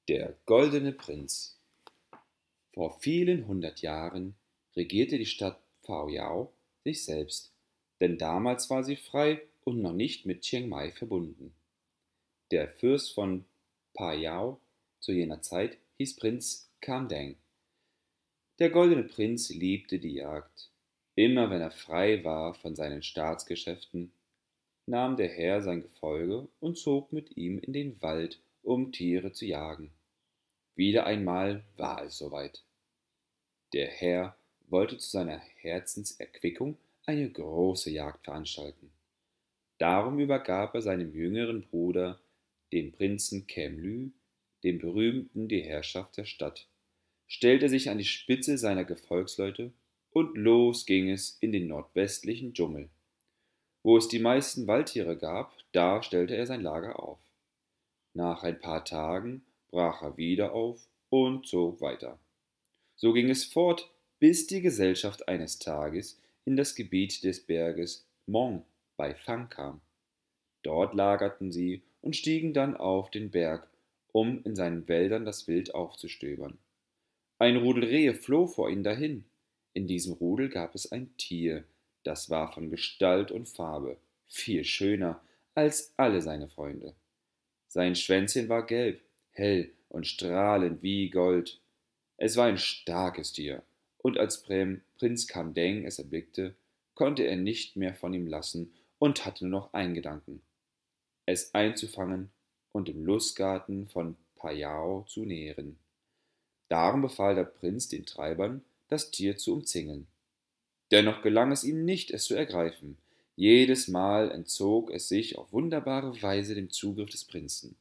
Der goldene Prinz. Vor vielen hundert Jahren regierte die Stadt Phao sich selbst, denn damals war sie frei und noch nicht mit Chiang Mai verbunden. Der Fürst von Phao zu jener Zeit hieß Prinz Kamdeng. Der goldene Prinz liebte die Jagd. Immer wenn er frei war von seinen Staatsgeschäften, nahm der Herr sein Gefolge und zog mit ihm in den Wald, um Tiere zu jagen. Wieder einmal war es soweit. Der Herr wollte zu seiner Herzenserquickung eine große Jagd veranstalten. Darum übergab er seinem jüngeren Bruder, dem Prinzen Kemlü, dem Berühmten, die Herrschaft der Stadt, stellte sich an die Spitze seiner Gefolgsleute und los ging es in den nordwestlichen Dschungel. Wo es die meisten Waldtiere gab, da stellte er sein Lager auf. Nach ein paar Tagen brach er wieder auf und zog weiter. So ging es fort, bis die Gesellschaft eines Tages in das Gebiet des Berges Mong bei Phang kam. Dort lagerten sie und stiegen dann auf den Berg, um in seinen Wäldern das Wild aufzustöbern. Ein Rudel Rehe floh vor ihnen dahin. In diesem Rudel gab es ein Tier, das war von Gestalt und Farbe viel schöner als alle seine Freunde. Sein Schwänzchen war gelb, hell und strahlend wie Gold. Es war ein starkes Tier, und als Prinz Kamdeng es erblickte, konnte er nicht mehr von ihm lassen und hatte nur noch einen Gedanken: es einzufangen und im Lustgarten von Phayao zu nähren. Darum befahl der Prinz den Treibern, das Tier zu umzingeln. Dennoch gelang es ihm nicht, es zu ergreifen. Jedes Mal entzog es sich auf wunderbare Weise dem Zugriff des Prinzen.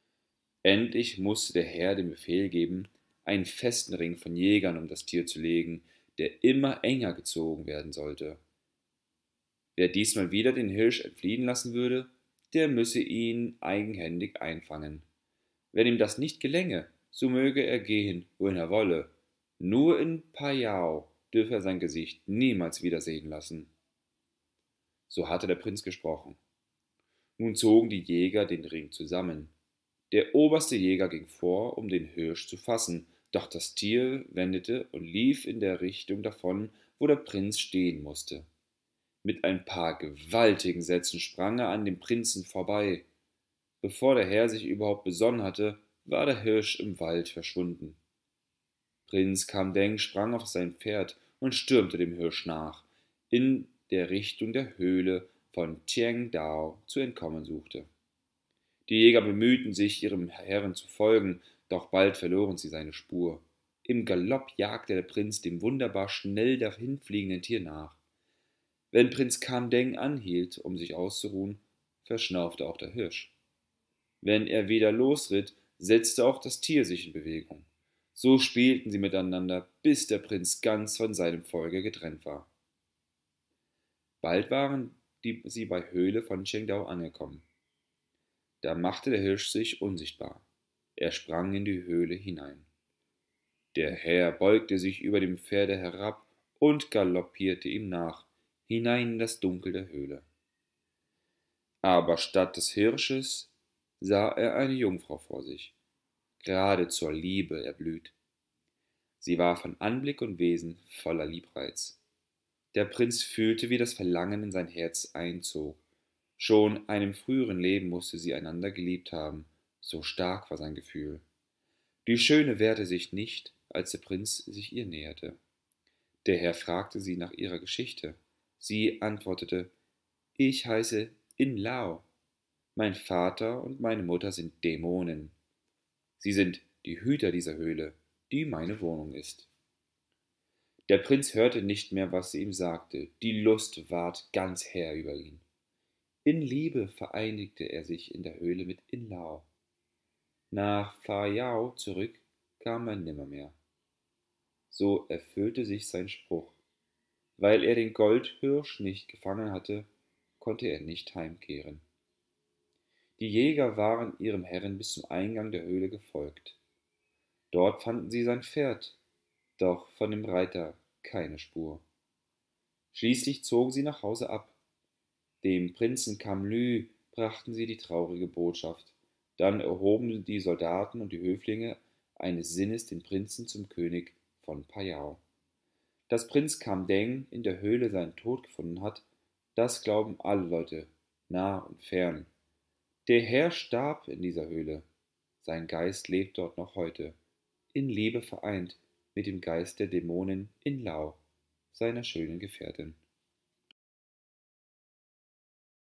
Endlich musste der Herr den Befehl geben, einen festen Ring von Jägern um das Tier zu legen, der immer enger gezogen werden sollte. Wer diesmal wieder den Hirsch entfliehen lassen würde, der müsse ihn eigenhändig einfangen. Wenn ihm das nicht gelänge, so möge er gehen, wohin er wolle. Nur in Phayao dürfe er sein Gesicht niemals wiedersehen lassen. So hatte der Prinz gesprochen. Nun zogen die Jäger den Ring zusammen. Der oberste Jäger ging vor, um den Hirsch zu fassen, doch das Tier wendete und lief in der Richtung davon, wo der Prinz stehen musste. Mit ein paar gewaltigen Sätzen sprang er an dem Prinzen vorbei. Bevor der Herr sich überhaupt besonnen hatte, war der Hirsch im Wald verschwunden. Prinz Kamdeng sprang auf sein Pferd und stürmte dem Hirsch nach, in der Richtung der Höhle von Tieng Dao zu entkommen suchte. Die Jäger bemühten sich, ihrem Herrn zu folgen, doch bald verloren sie seine Spur. Im Galopp jagte der Prinz dem wunderbar schnell dahinfliegenden Tier nach. Wenn Prinz Kamdeng anhielt, um sich auszuruhen, verschnaufte auch der Hirsch. Wenn er wieder losritt, setzte auch das Tier sich in Bewegung. So spielten sie miteinander, bis der Prinz ganz von seinem Volke getrennt war. Bald waren sie bei Höhle von Chengdao angekommen. Da machte der Hirsch sich unsichtbar. Er sprang in die Höhle hinein. Der Herr beugte sich über dem Pferde herab und galoppierte ihm nach, hinein in das Dunkel der Höhle. Aber statt des Hirsches sah er eine Jungfrau vor sich, gerade zur Liebe erblüht. Sie war von Anblick und Wesen voller Liebreiz. Der Prinz fühlte, wie das Verlangen in sein Herz einzog. Schon einem früheren Leben musste sie einander geliebt haben, so stark war sein Gefühl. Die Schöne wehrte sich nicht, als der Prinz sich ihr näherte. Der Herr fragte sie nach ihrer Geschichte. Sie antwortete: Ich heiße In Lao. Mein Vater und meine Mutter sind Dämonen. Sie sind die Hüter dieser Höhle, die meine Wohnung ist. Der Prinz hörte nicht mehr, was sie ihm sagte. Die Lust ward ganz Herr über ihn. In Liebe vereinigte er sich in der Höhle mit In Lao. Nach Phayao zurück kam er nimmermehr. So erfüllte sich sein Spruch. Weil er den Goldhirsch nicht gefangen hatte, konnte er nicht heimkehren. Die Jäger waren ihrem Herrn bis zum Eingang der Höhle gefolgt. Dort fanden sie sein Pferd, doch von dem Reiter keine Spur. Schließlich zogen sie nach Hause ab. Dem Prinzen Kamlü brachten sie die traurige Botschaft, Dann erhoben die Soldaten und die Höflinge eines Sinnes den Prinzen zum König von Payau. Dass Prinz Kamdeng in der Höhle seinen Tod gefunden hat, das glauben alle Leute, nah und fern. Der Herr starb in dieser Höhle. Sein Geist lebt dort noch heute, in Liebe vereint mit dem Geist der Dämonin in Lau, seiner schönen Gefährtin.